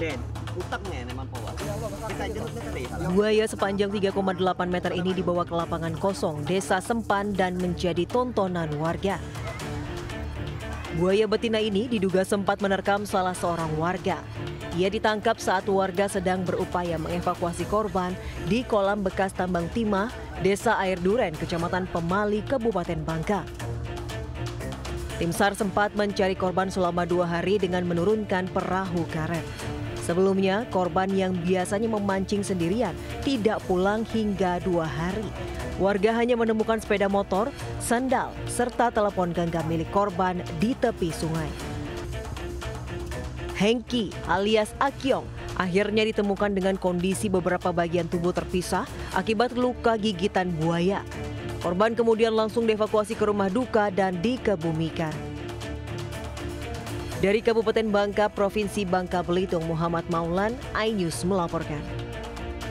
Buaya sepanjang 3,8 meter ini dibawa ke lapangan kosong Desa Sempan dan menjadi tontonan warga. Buaya betina ini diduga sempat menerkam salah seorang warga. Ia ditangkap saat warga sedang berupaya mengevakuasi korban di kolam bekas tambang timah, Desa Air Duren, Kecamatan Pemali, Kabupaten Bangka. Tim SAR sempat mencari korban selama 2 hari dengan menurunkan perahu karet. Sebelumnya, korban yang biasanya memancing sendirian tidak pulang hingga 2 hari. Warga hanya menemukan sepeda motor, sandal, serta telepon genggam milik korban di tepi sungai. Hengki alias Akyong akhirnya ditemukan dengan kondisi beberapa bagian tubuh terpisah akibat luka gigitan buaya. Korban kemudian langsung dievakuasi ke rumah duka dan dikebumikan. Dari Kabupaten Bangka, Provinsi Bangka Belitung, Muhammad Maulan, iNews melaporkan.